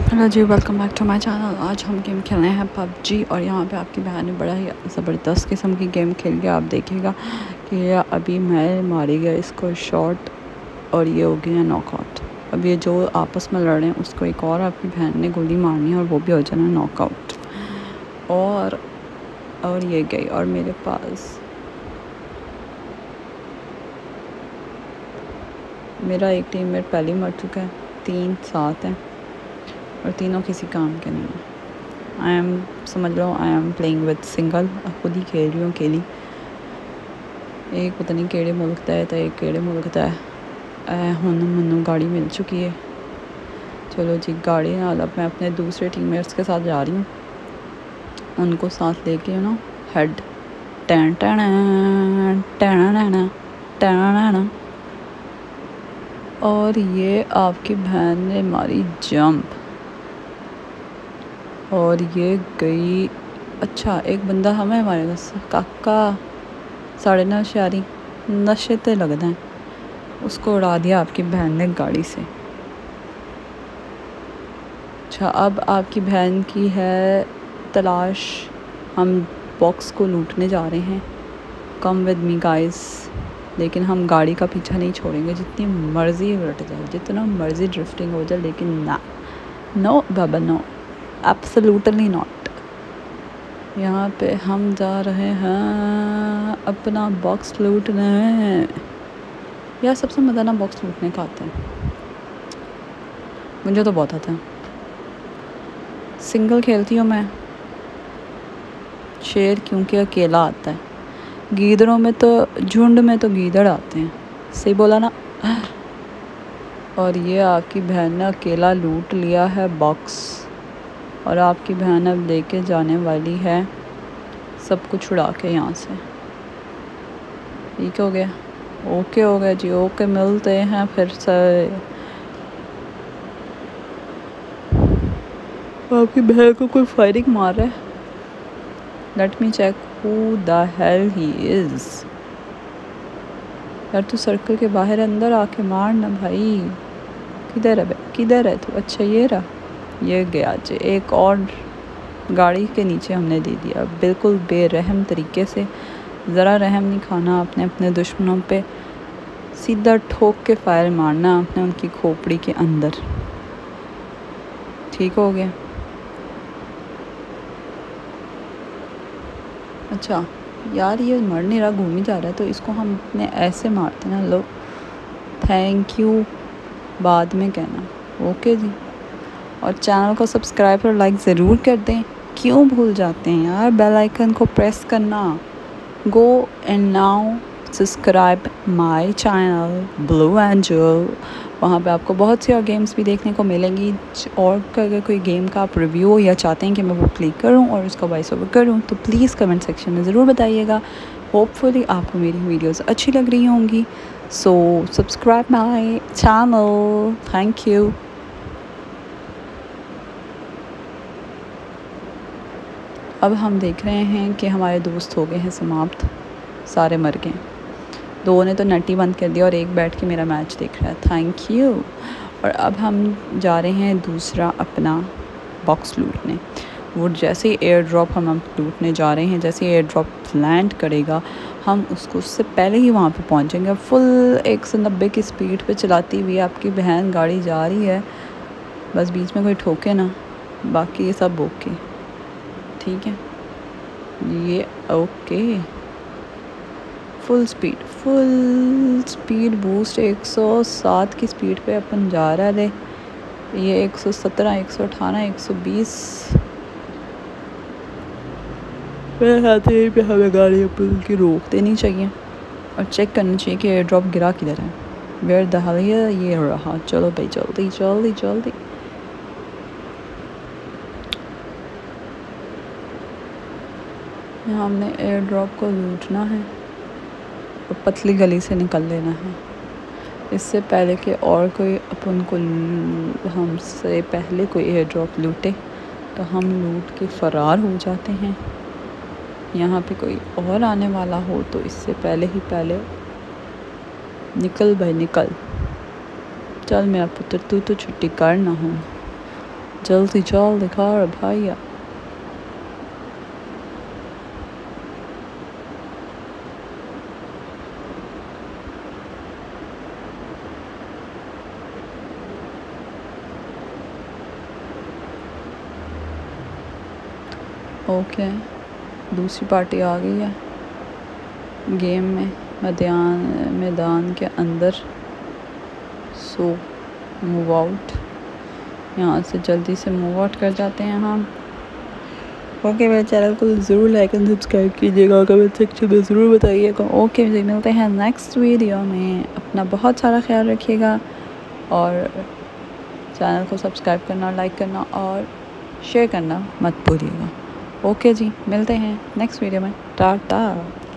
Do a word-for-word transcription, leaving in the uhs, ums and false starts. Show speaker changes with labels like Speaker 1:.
Speaker 1: Hello ji, welcome back to my channel. आज हम game खेल रहे हैं पबजी और यहाँ पे आपकी बहन ने बड़ा ही ज़बरदस्त किस्म की गेम खेल गया। आप देखिएगा कि अभी मैं मारी गया इसको शॉट और ये हो गया नॉकआउट। अब ये जो आपस में लड़ रहे हैं उसको एक और आपकी बहन ने गोली मारनी है और वो भी हो जाना नॉकआउट। और और ये गई और मेरे पास मेरा एक टीममेट पहले मर चुका है, तीन साथ हैं और तीनों किसी काम के नहीं हैं। आई एम समझ लो I am playing with single, खुद ही खेल रही हूँ अकेली। एक पता नहीं केड़े मुल्क का है तो एक केड़े मुल्क का है। हुन मैनू गाड़ी मिल चुकी है। चलो जी, गाड़ी नाल अब मैं अपने दूसरे टीममेट्स के साथ जा रही हूँ, उनको साथ लेके ना हेड टैन टैन टैन टैन। और ये आपकी बहन ने मारी जंप और ये गई। अच्छा, एक बंदा हमें मारेगा काका, साढ़े नौ शारी नशे ते लगता है। उसको उड़ा दिया आपकी बहन ने गाड़ी से। अच्छा, अब आपकी बहन की है तलाश। हम बॉक्स को लूटने जा रहे हैं। Come with me guys. लेकिन हम गाड़ी का पीछा नहीं छोड़ेंगे, जितनी मर्ज़ी उलट जाए, जितना मर्ज़ी ड्रिफ्टिंग हो जाए, लेकिन ना, नो बाबा नो, एब्सोल्युटली नॉट। यहाँ पे हम जा रहे हैं अपना बॉक्स लूटने। यार सबसे मज़ा ना बॉक्स लूटने का आता है, मुझे तो बहुत आता है। सिंगल खेलती हूँ मैं, शेर क्योंकि अकेला आता है। गीदड़ों में तो झुंड में तो गीदड़ आते हैं, सही बोला ना। और ये आपकी बहन ने अकेला लूट लिया है बॉक्स और आपकी बहन अब लेके जाने वाली है सब कुछ उड़ा के यहाँ से। ठीक हो गया, ओके हो गया जी, ओके मिलते हैं फिर से। आपकी बहन को कोई फायरिंग मार रहा है। Let me check who the hell he is. यार तू सर्कल के बाहर अंदर आके मार ना भाई। किधर है, किधर है तू? अच्छा ये रहा, ये गया जी। एक और गाड़ी के नीचे हमने दे दिया, बिल्कुल बेरहम तरीके से। ज़रा रहम नहीं खाना आपने अपने दुश्मनों पे, सीधा ठोक के फायर मारना आपने उनकी खोपड़ी के अंदर। ठीक हो गया। अच्छा यार, ये मर नहीं रहा, घूम ही जा रहा है, तो इसको हम अपने ऐसे मारते ना। लो, थैंक यू बाद में कहना, ओके जी। और चैनल को सब्सक्राइब और लाइक ज़रूर कर दें। क्यों भूल जाते हैं यार, बेल आइकन को प्रेस करना। Go and now subscribe my channel blue angel. वहाँ पे आपको बहुत सी और गेम्स भी देखने को मिलेंगी। और अगर कोई गेम का आप रिव्यू या चाहते हैं कि मैं वो प्ले करूँ और उसका वॉइस ओवर करूँ तो प्लीज़ कमेंट सेक्शन में ज़रूर बताइएगा। होपफुली आपको मेरी वीडियोस अच्छी लग रही होंगी। So subscribe my channel, thank you. अब हम देख रहे हैं कि हमारे दोस्त हो गए हैं समाप्त, सारे मर गए। दो ने तो नटी बंद कर दिया और एक बैठ के मेरा मैच देख रहा है, थैंक यू। और अब हम जा रहे हैं दूसरा अपना बॉक्स लूटने। वो जैसे ही एयर ड्रॉप हम हम लूटने जा रहे हैं, जैसे एयर ड्रॉप लैंड करेगा हम उसको उससे पहले ही वहाँ पे पहुँचेंगे। फुल एक सौ नब्बे की स्पीड पे चलाती हुई आपकी बहन गाड़ी जा रही है, बस बीच में कोई ठोके ना, बाकी ये सब ओके। ठीक है, ये okay. Full speed, full speed boost, एक सौ सात की स्पीड पे अपन जा रहा है। ये एक सौ सत्रह, एक सौ अठारह, एक सौ बीस। मेरे ख्याल से यहीं पे हमें गाड़ी अपन की रोक देनी चाहिए और चेक करना चाहिए कि एयर ड्रॉप गिरा किधर है। वेयर द हेल, ये रहा। चलो भाई जल्दी जल्दी जल्दी। यहाँ हमने एयर ड्रॉप को लूटना है और पतली गली से निकल लेना है, इससे पहले कि और कोई अपन को हमसे पहले कोई एयर ड्रॉप लूटे तो हम लूट के फ़रार हो जाते हैं। यहाँ पे कोई और आने वाला हो तो इससे पहले ही पहले निकल भाई निकल। चल मेरा पुत्र, तू तो छुट्टी कर ना हो। जल्दी चल दिखा रहा भैया। ओके दूसरी पार्टी आ गई है गेम में, मैदान मैदान के अंदर। सो मूव आउट, यहाँ से जल्दी से मूव आउट कर जाते हैं हम। ओके मेरे चैनल को ज़रूर लाइक एंड सब्सक्राइब कीजिएगा, कमेंट सेक्शन में ज़रूर बताइएगा। ओके मिलते हैं नेक्स्ट वीडियो में। अपना बहुत सारा ख्याल रखिएगा और चैनल को सब्सक्राइब करना, लाइक करना और शेयर करना मत भूलिएगा। ओके जी, मिलते हैं नेक्स्ट वीडियो में। टाटा।